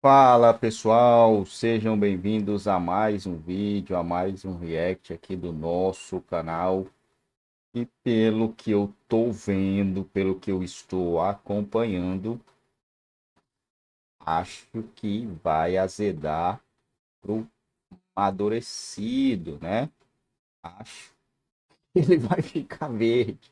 Fala pessoal, sejam bem-vindos a mais um vídeo, a mais um react aqui do nosso canal. E pelo que eu tô vendo, pelo que eu estou acompanhando, acho que vai azedar pro amadurecido, né? Acho que ele vai ficar verde.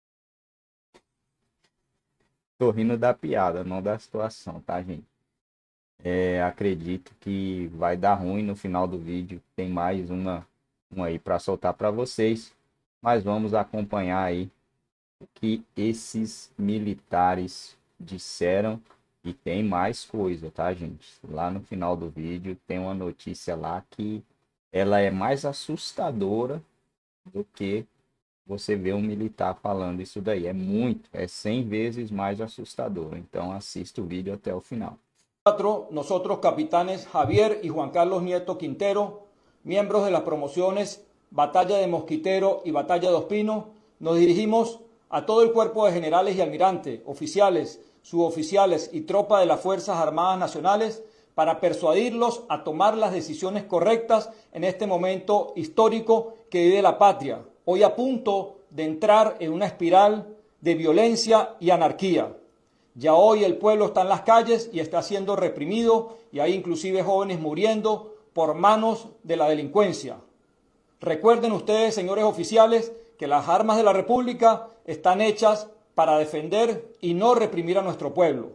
Tô rindo da piada, não da situação, tá, gente? Acredito que vai dar ruim no final do vídeo. Tem mais uma aí para soltar para vocês. Mas vamos acompanhar aí o que esses militares disseram. E tem mais coisa, tá, gente? Lá no final do vídeo tem uma notícia lá que ela é mais assustadora do que você ver um militar falando isso daí. É 100 vezes mais assustador. Então assista o vídeo até o final. Nosotros, capitanes Javier y Juan Carlos Nieto Quintero, miembros de las promociones Batalla de Mosquitero y Batalla de Ospino, nos dirigimos a todo el cuerpo de generales y almirantes, oficiales, suboficiales y tropa de las Fuerzas Armadas Nacionales para persuadirlos a tomar las decisiones correctas en este momento histórico que vive la patria, hoy a punto de entrar en una espiral de violencia y anarquía. Ya hoy el pueblo está en las calles y está siendo reprimido y hay inclusive jóvenes muriendo por manos de la delincuencia. Recuerden ustedes, señores oficiales, que las armas de la República están hechas para defender y no reprimir a nuestro pueblo.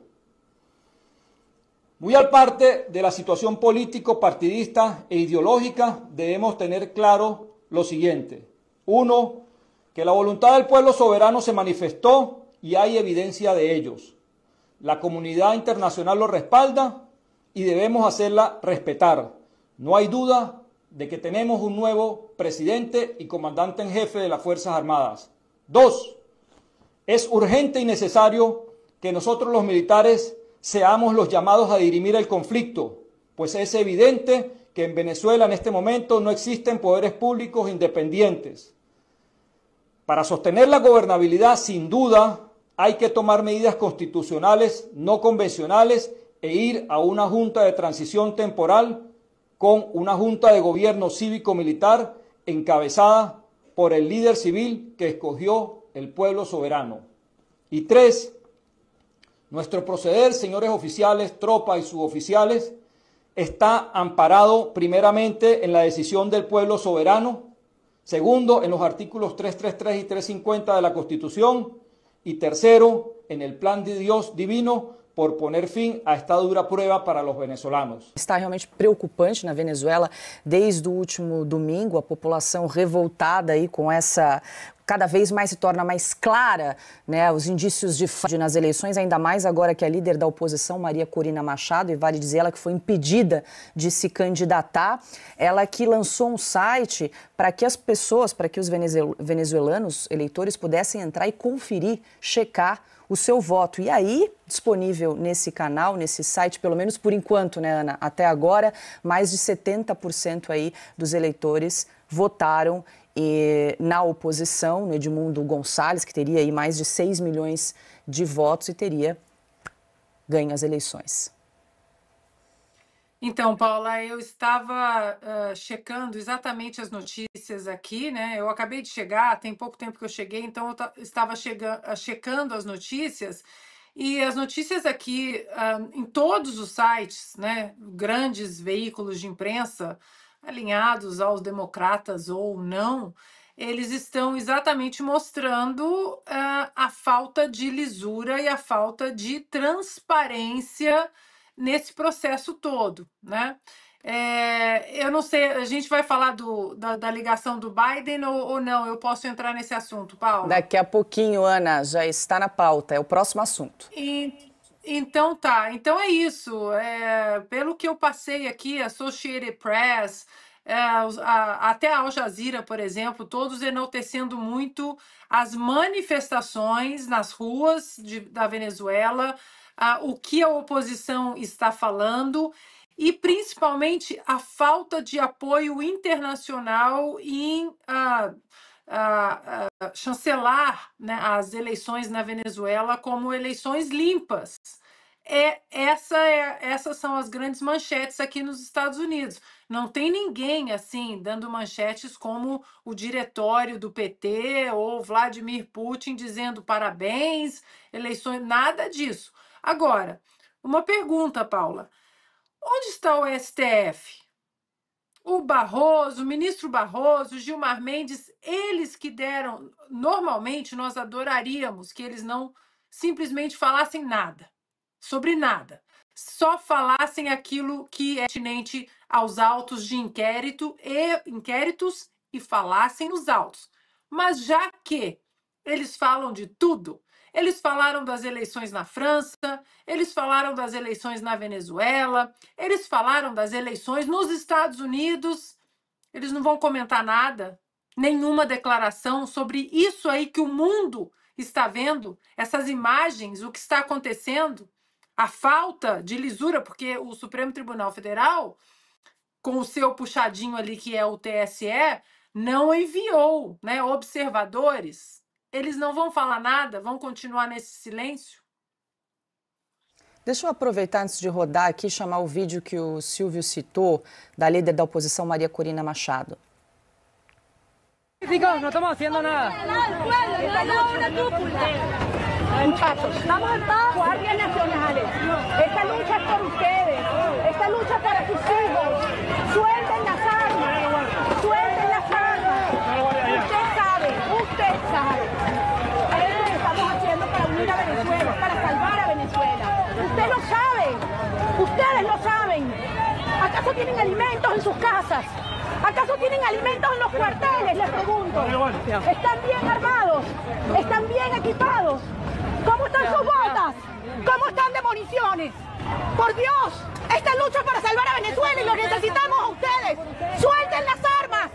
Muy aparte de la situación político-partidista e ideológica, debemos tener claro lo siguiente. Uno, que la voluntad del pueblo soberano se manifestó y hay evidencia de ellos. La comunidad internacional lo respalda y debemos hacerla respetar. No hay duda de que tenemos un nuevo presidente y comandante en jefe de las Fuerzas Armadas. Dos, es urgente y necesario que nosotros los militares seamos los llamados a dirimir el conflicto, pues es evidente que en Venezuela en este momento no existen poderes públicos independientes. Para sostener la gobernabilidad, sin duda, hay que tomar medidas constitucionales no convencionales e ir a una junta de transición temporal con una junta de gobierno cívico-militar encabezada por el líder civil que escogió el pueblo soberano. Y tres, nuestro proceder, señores oficiales, tropa y suboficiales, está amparado primeramente en la decisión del pueblo soberano, segundo, en los artículos 333 y 350 de la Constitución, y tercero, en el plan de Dios divino por poner fin a esta dura prueba para los venezolanos. Está realmente preocupante na Venezuela desde o último domingo, a população revoltada aí com essa... Cada vez mais se torna mais clara, né, os indícios de fraude nas eleições, ainda mais agora que a líder da oposição, Maria Corina Machado, e vale dizer ela que foi impedida de se candidatar, ela que lançou um site para que as pessoas, para que os venezuelanos, eleitores, pudessem entrar e conferir, checar o seu voto. E aí, disponível nesse canal, nesse site, pelo menos por enquanto, né, Ana? Até agora, mais de 70% aí dos eleitores votaram na oposição, no Edmundo Gonçalves, que teria aí mais de 6 milhões de votos e teria ganho as eleições. Então, Paula, eu estava checando exatamente as notícias aqui, né? Eu acabei de chegar, tem pouco tempo que eu cheguei, então eu estava checando as notícias, e as notícias aqui em todos os sites, né? Grandes veículos de imprensa, alinhados aos democratas ou não, eles estão exatamente mostrando a falta de lisura e a falta de transparência nesse processo todo, né? Eu não sei, a gente vai falar da ligação do Biden ou não? Eu posso entrar nesse assunto, Paula? Daqui a pouquinho, Ana, já está na pauta, é o próximo assunto. Então tá, então é isso. Pelo que eu passei aqui, Associated Press, até a Al Jazeera, por exemplo, todos enaltecendo muito as manifestações nas ruas da Venezuela, o que a oposição está falando e principalmente a falta de apoio internacional em chancelar, né, as eleições na Venezuela como eleições limpas. Essas são as grandes manchetes aqui nos Estados Unidos. Não tem ninguém assim dando manchetes como o diretório do PT ou Vladimir Putin dizendo parabéns, eleições, nada disso. Agora, uma pergunta, Paula. Onde está o STF? O Barroso, o ministro Barroso, Gilmar Mendes, eles que deram. Normalmente, nós adoraríamos que eles não simplesmente falassem nada, sobre nada. Só falassem aquilo que é pertinente aos autos de inquéritos e falassem nos autos. Mas já que eles falam de tudo, eles falaram das eleições na França, eles falaram das eleições na Venezuela, eles falaram das eleições nos Estados Unidos. Eles não vão comentar nada, nenhuma declaração sobre isso aí que o mundo está vendo, essas imagens, o que está acontecendo, a falta de lisura, porque o Supremo Tribunal Federal, com o seu puxadinho ali, que é o TSE, não enviou, né, observadores. Eles não vão falar nada, vão continuar nesse silêncio? Deixa eu aproveitar antes de rodar aqui e chamar o vídeo que o Silvio citou da líder da oposição, Maria Corina Machado. No estamos haciendo nada. Muchachos, vamos a estar guardias nacionales. Esta lucha es por ustedes. Esta lucha es para sus hijos. Suelten las armas. Suelten las armas. Usted sabe. Es lo que estamos haciendo para unir a Venezuela, para salvar a Venezuela. Usted lo sabe. Ustedes lo saben. ¿Acaso tienen alimentos en sus casas? ¿Acaso tienen alimentos en los cuarteles? Les pregunto. ¿Están bien armados? ¿Están bien equipados? ¿Cómo están sus botas? ¿Cómo están de municiones? Por Dios, esta lucha es para salvar a Venezuela y los necesitamos a ustedes. ¡Suelten las armas!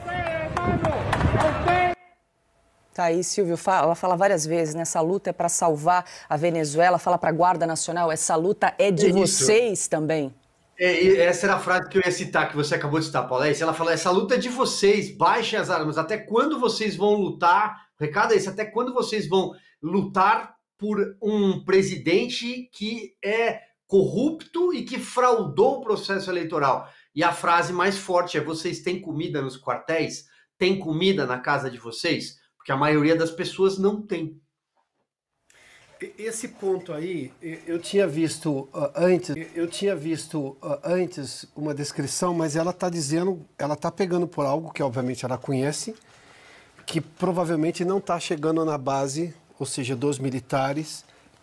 Tá aí, Silvio, ela fala várias vezes, né? Essa luta é para salvar a Venezuela, fala para a Guarda Nacional, essa luta é de vocês também. Essa era a frase que eu ia citar, que você acabou de citar, Paula. Ela falou, essa luta é de vocês, baixem as armas. Até quando vocês vão lutar? O recado é esse, até quando vocês vão lutar por um presidente que é corrupto e que fraudou o processo eleitoral? E a frase mais forte é, vocês têm comida nos quartéis? Tem comida na casa de vocês? Porque a maioria das pessoas não tem. Esse ponto aí, eu tinha visto antes uma descrição, mas ela está dizendo, ela está pegando por algo que obviamente ela conhece, que provavelmente não está chegando na base, ou seja, dos militares,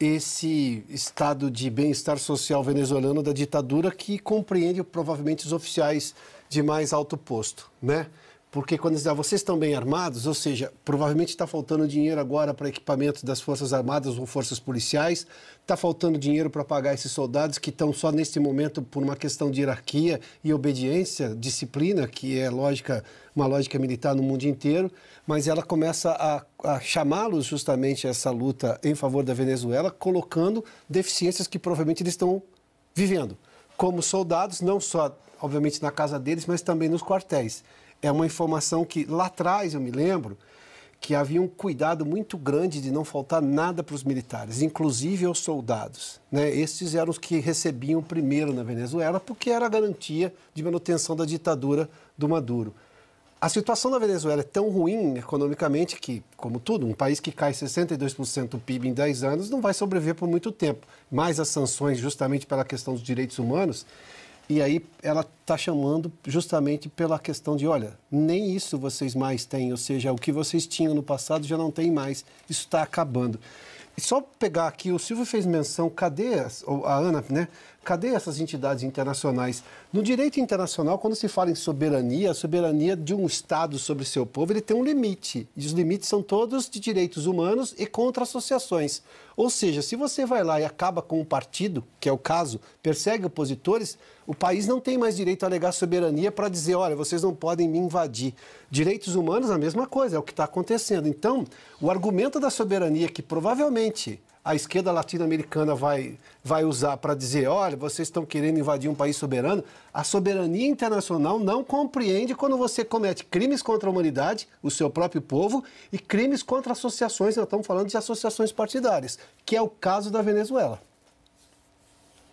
esse estado de bem-estar social venezuelano da ditadura que compreende provavelmente os oficiais de mais alto posto, né? Porque quando dizem, vocês estão bem armados, ou seja, provavelmente está faltando dinheiro agora para equipamentos das Forças Armadas ou Forças Policiais, está faltando dinheiro para pagar esses soldados que estão só neste momento por uma questão de hierarquia e obediência, disciplina, que é uma lógica militar no mundo inteiro, mas ela começa a chamá-los justamente a essa luta em favor da Venezuela, colocando deficiências que provavelmente eles estão vivendo, como soldados, não só, obviamente, na casa deles, mas também nos quartéis. É uma informação que lá atrás, eu me lembro, que havia um cuidado muito grande de não faltar nada para os militares, inclusive aos soldados, né? Esses eram os que recebiam primeiro na Venezuela, porque era a garantia de manutenção da ditadura do Maduro. A situação na Venezuela é tão ruim economicamente que, como tudo, um país que cai 62% do PIB em 10 anos não vai sobreviver por muito tempo. Mais as sanções justamente pela questão dos direitos humanos. E aí ela está chamando justamente pela questão de, olha, nem isso vocês mais têm, ou seja, o que vocês tinham no passado já não tem mais, isso está acabando. E só pegar aqui, o Silvio fez menção, cadê a Ana, né? Cadê essas entidades internacionais? No direito internacional, quando se fala em soberania, a soberania de um Estado sobre seu povo, ele tem um limite. E os limites são todos de direitos humanos e contra associações. Ou seja, se você vai lá e acaba com um partido, que é o caso, persegue opositores, o país não tem mais direito a alegar soberania para dizer, olha, vocês não podem me invadir. Direitos humanos, a mesma coisa, é o que está acontecendo. Então, o argumento da soberania que provavelmente a esquerda latino-americana vai usar para dizer, olha, vocês estão querendo invadir um país soberano, a soberania internacional não compreende quando você comete crimes contra a humanidade, o seu próprio povo, e crimes contra associações, nós estamos falando de associações partidárias, que é o caso da Venezuela.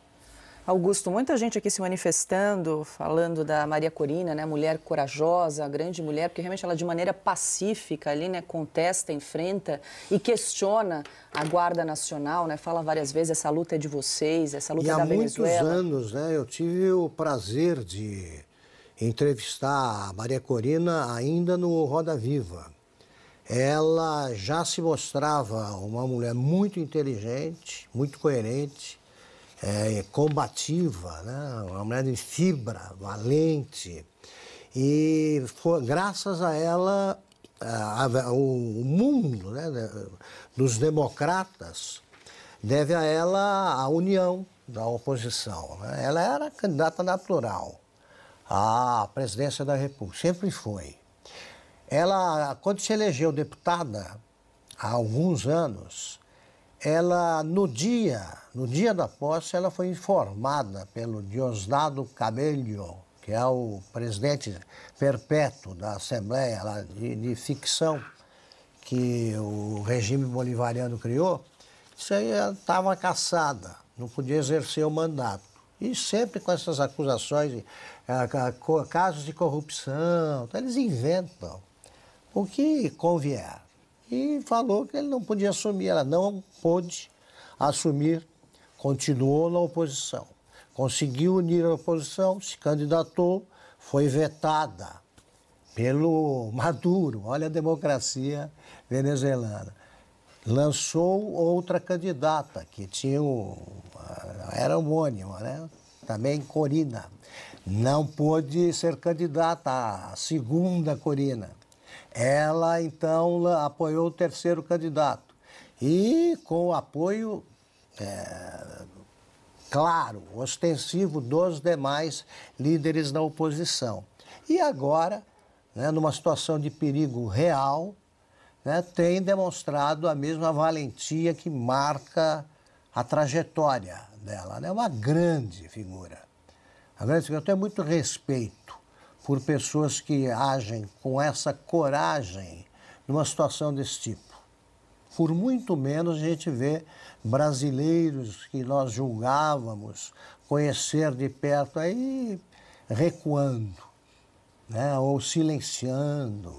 Augusto, muita gente aqui se manifestando, falando da Maria Corina, né, mulher corajosa, grande mulher, porque realmente ela de maneira pacífica ali, né, contesta, enfrenta e questiona a Guarda Nacional, né, fala várias vezes, essa luta é de vocês, essa luta é da Venezuela. E há muitos anos, né, eu tive o prazer de entrevistar a Maria Corina ainda no Roda Viva. Ela já se mostrava uma mulher muito inteligente, muito coerente, combativa, né? Uma mulher de fibra, valente. E graças a ela, o mundo, né, dos democratas deve a ela a união da oposição, né? Ela era candidata natural à presidência da República, sempre foi. Ela, quando se elegeu deputada, há alguns anos, ela, no dia da posse, ela foi informada pelo Diosdado Cabello, que é o presidente perpétuo da Assembleia lá de ficção que o regime bolivariano criou. Isso aí estava cassada, não podia exercer o mandato. E sempre com essas acusações, casos de corrupção, então eles inventam o que convier. E falou que ele não podia assumir, ela não pôde assumir, continuou na oposição. Conseguiu unir a oposição, se candidatou, foi vetada pelo Maduro, olha a democracia venezuelana. Lançou outra candidata, que tinha era homônima, né? Também Corina. Não pôde ser candidata, a segunda Corina. Ela, então, apoiou o terceiro candidato. E com o apoio, claro, ostensivo dos demais líderes da oposição. E agora, né, numa situação de perigo real, né, tem demonstrado a mesma valentia que marca a trajetória dela. É uma grande figura. Eu tenho muito respeito por pessoas que agem com essa coragem numa situação desse tipo. Por muito menos a gente vê brasileiros que nós julgávamos conhecer de perto aí recuando, né, ou silenciando.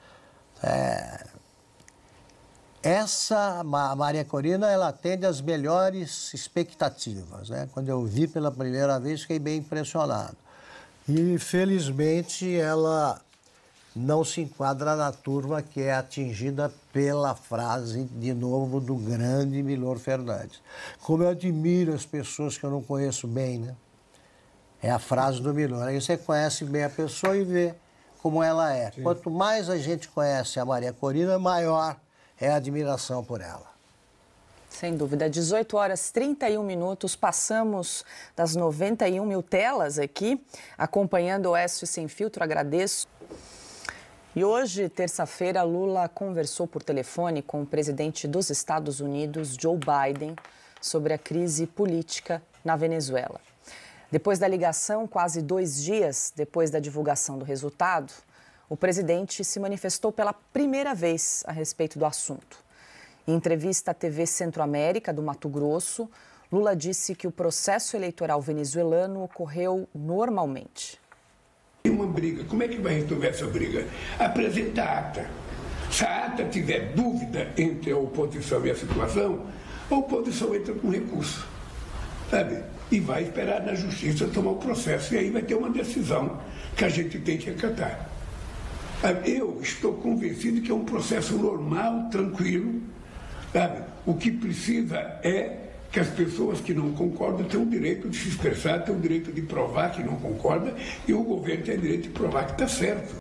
Essa Maria Corina, ela atende às melhores expectativas, né? Quando eu vi pela primeira vez, fiquei bem impressionado. E, felizmente, ela não se enquadra na turma que é atingida pela frase, de novo, do grande Milor Fernandes. Como eu admiro as pessoas que eu não conheço bem, né? É a frase do Milor. Aí você conhece bem a pessoa e vê como ela é. Sim. Quanto mais a gente conhece a Maria Corina, maior é a admiração por ela. Sem dúvida. 18 horas 31 minutos, passamos das 91 mil telas aqui, acompanhando o Oeste Sem Filtro, agradeço. E hoje, terça-feira, Lula conversou por telefone com o presidente dos Estados Unidos, Joe Biden, sobre a crise política na Venezuela. Depois da ligação, quase 2 dias depois da divulgação do resultado, o presidente se manifestou pela primeira vez a respeito do assunto. Em entrevista à TV Centro-América do Mato Grosso, Lula disse que o processo eleitoral venezuelano ocorreu normalmente. Tem uma briga, como é que vai resolver essa briga? Apresenta a ata. Se a ata tiver dúvida entre a oposição e a situação, a oposição entra com recurso, sabe? E vai esperar na justiça tomar o processo. E aí vai ter uma decisão que a gente tem que acatar. Eu estou convencido que é um processo normal, tranquilo, sabe? O que precisa é que as pessoas que não concordam têm o direito de se expressar, têm o direito de provar que não concorda, e o governo tem o direito de provar que está certo.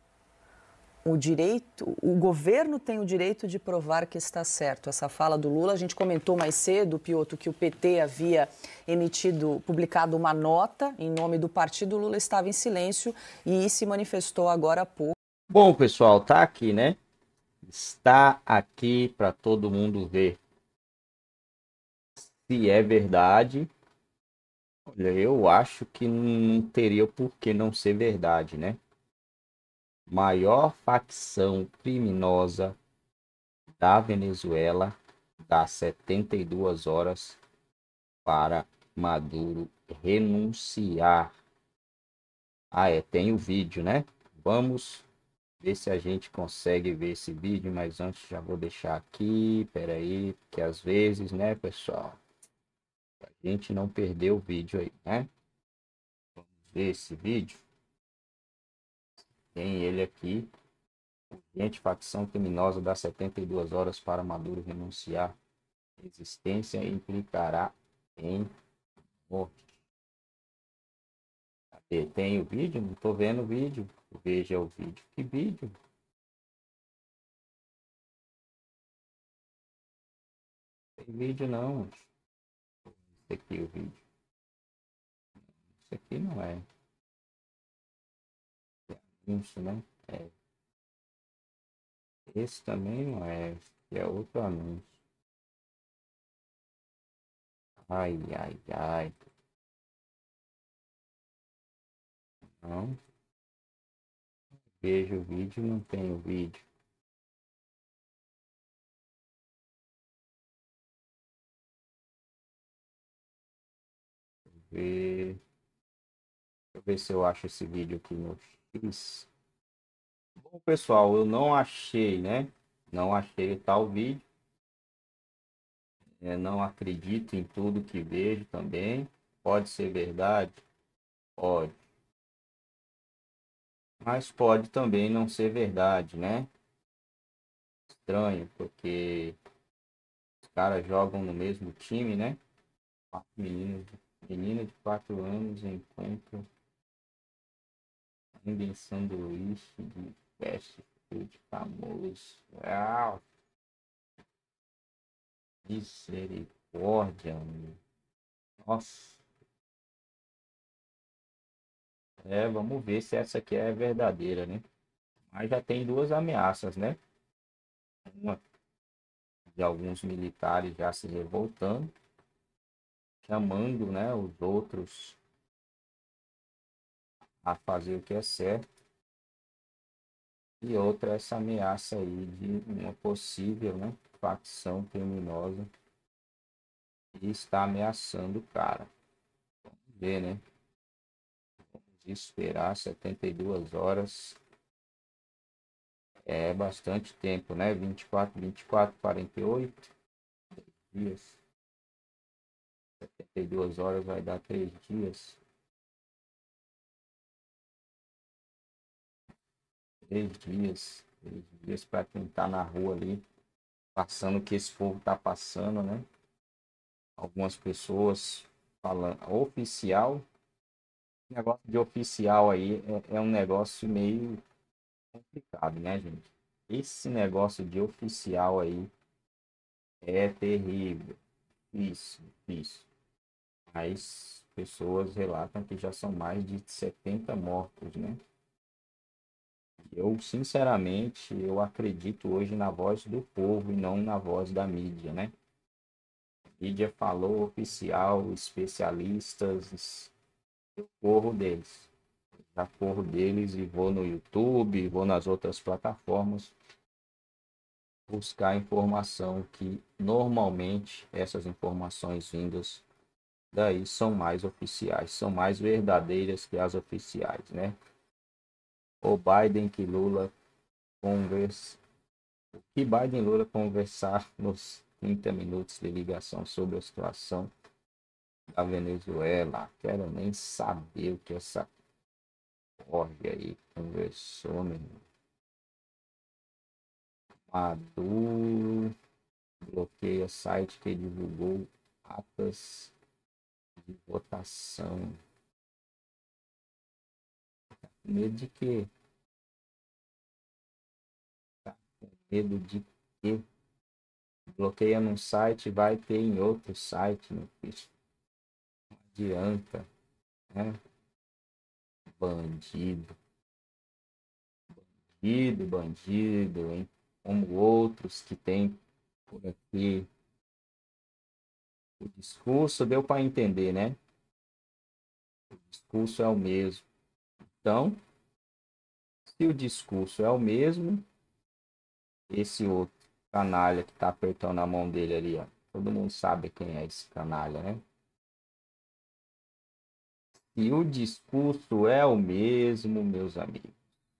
O governo tem o direito de provar que está certo. Essa fala do Lula, a gente comentou mais cedo, Piotr, que o PT havia publicado uma nota em nome do partido. O Lula estava em silêncio e se manifestou agora há pouco. Bom, pessoal, tá aqui, né? Está aqui para todo mundo ver. Se é verdade, olha, eu acho que não teria por que não ser verdade, né? Maior facção criminosa da Venezuela dá 72 horas para Maduro renunciar. Tem o vídeo, né? Vamos ver se a gente consegue ver esse vídeo, mas antes já vou deixar aqui, peraí, porque às vezes, né, pessoal, a gente não perdeu o vídeo aí, né? Vamos ver esse vídeo. Tem ele aqui. Urgente, facção criminosa dá 72 horas para Maduro renunciar. Resistência implicará em morte. Cadê? Tem o vídeo? Não tô vendo o vídeo. Veja o vídeo. Que vídeo? Tem vídeo não. Esse aqui é o vídeo. Esse aqui não é. Anúncio, né? Esse também não é. Esse é outro anúncio. Ai, ai, ai. Não. Veja o vídeo, não tem o vídeo. Deixa eu ver se eu acho esse vídeo aqui no X. Bom, pessoal, eu não achei, né? Não achei tal vídeo. Não acredito em tudo que vejo também. Pode ser verdade? Pode. Mas pode também não ser verdade, né? Estranho, porque os caras jogam no mesmo time, né? Menina de 4 anos encontra ainda em sanduíche de fast food famoso. Misericórdia, meu. Nossa. Vamos ver se essa aqui é verdadeira, né? Mas já tem 2 ameaças, né? Uma de alguns militares já se revoltando, chamando, né, os outros a fazer o que é certo. E outra, essa ameaça aí de uma possível, né, facção criminosa que está ameaçando o cara. Vamos ver, né? Vamos esperar 72 horas. É bastante tempo, né? 24, 48 dias. 72 horas vai dar 3 dias. 3 dias. 3 dias para quem tá na rua ali, passando o que esse povo tá passando, né? Algumas pessoas falando oficial. O negócio de oficial aí é um negócio meio complicado, né, gente? Esse negócio de oficial aí é terrível. Isso. As pessoas relatam que já são mais de 70 mortos, né? Eu, sinceramente, eu acredito hoje na voz do povo e não na voz da mídia, né? A mídia falou oficial, especialistas, eu corro deles. Já corro deles e vou no YouTube, vou nas outras plataformas buscar informação que normalmente essas informações vindas daí são mais oficiais, são mais verdadeiras que as oficiais, né? O Biden que Lula conversar nos 30 minutos de ligação sobre a situação da Venezuela. Quero nem saber o que essa porra aí conversou, meu irmão. Maduro bloqueia site que divulgou atas de votação. Tá com medo de quê? Tá com medo de quê? Bloqueia num site, vai ter em outro site, meu filho. Não adianta, né? Bandido, hein? Como outros que tem por aqui. O discurso deu para entender, né? O discurso é o mesmo. Então, se o discurso é o mesmo, esse outro canalha que tá apertando a mão dele ali, ó. Todo mundo sabe quem é esse canalha, né? E o discurso é o mesmo, meus amigos.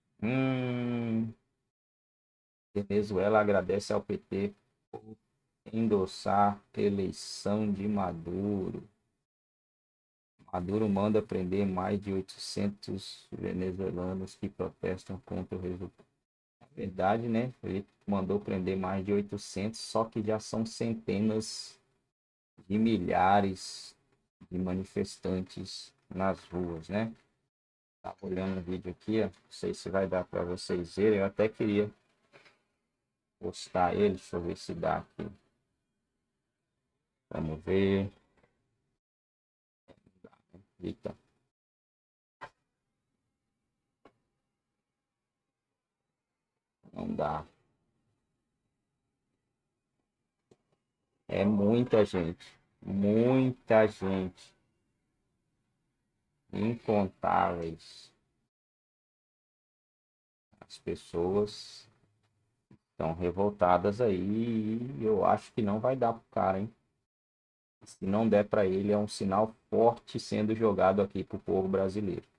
Venezuela agradece ao PT por endossar eleição de Maduro. Maduro manda prender mais de 800 venezuelanos que protestam contra o resultado. Na verdade, né? Ele mandou prender mais de 800, só que já são centenas de milhares de manifestantes nas ruas, né? Tava olhando o vídeo aqui, ó. Não sei se vai dar para vocês verem. Eu até queria postar ele. Deixa eu ver se dá aqui. Vamos ver. Eita. Não dá. É muita gente. Muita gente. Incontáveis. As pessoas estão revoltadas aí e eu acho que não vai dar pro cara, hein? Se não der para ele, é um sinal forte sendo jogado aqui pro povo brasileiro.